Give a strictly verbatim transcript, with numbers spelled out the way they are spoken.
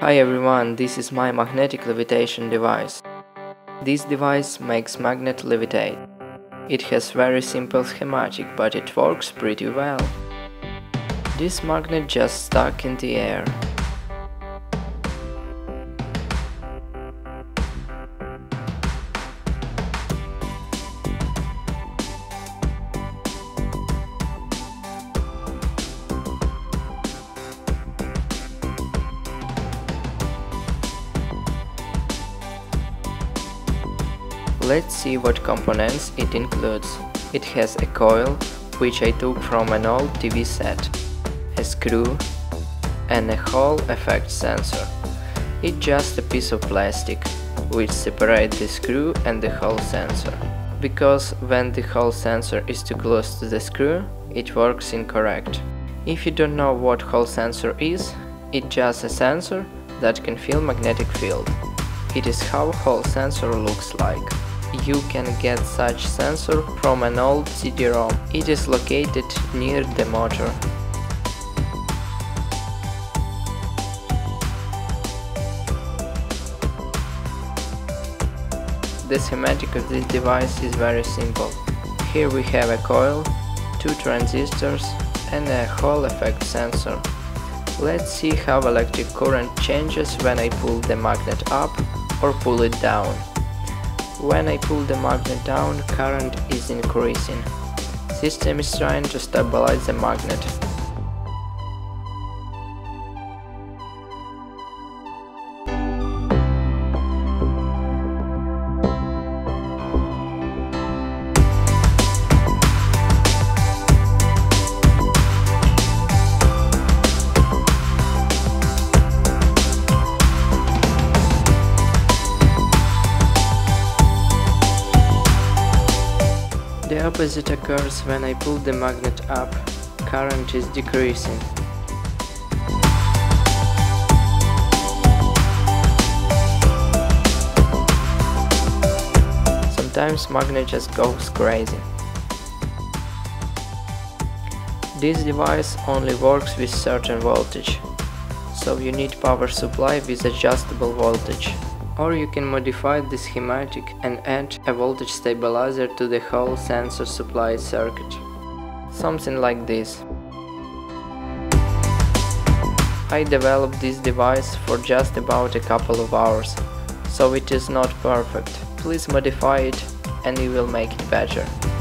Hi everyone, this is my magnetic levitation device. This device makes magnet levitate. It has very simple schematic, but it works pretty well. This magnet just stuck in the air. Let's see what components it includes. It has a coil, which I took from an old T V set, a screw, and a Hall effect sensor. It's just a piece of plastic, which separates the screw and the Hall sensor. Because when the Hall sensor is too close to the screw, it works incorrect. If you don't know what Hall sensor is, it's just a sensor that can feel magnetic field. It is how Hall sensor looks like. You can get such sensor from an old C D ROM. It is located near the motor. The schematic of this device is very simple. Here we have a coil, two transistors and a Hall effect sensor. Let's see how electric current changes when I pull the magnet up or pull it down. When I pull the magnet down, current is increasing. System is trying to stabilize the magnet. The opposite occurs when I pull the magnet up, current is decreasing. Sometimes magnet just goes crazy. This device only works with certain voltage, so you need power supply with adjustable voltage. Or you can modify the schematic and add a voltage stabilizer to the whole sensor supply circuit. Something like this. I developed this device for just about a couple of hours, so it is not perfect. Please modify it and you will make it better.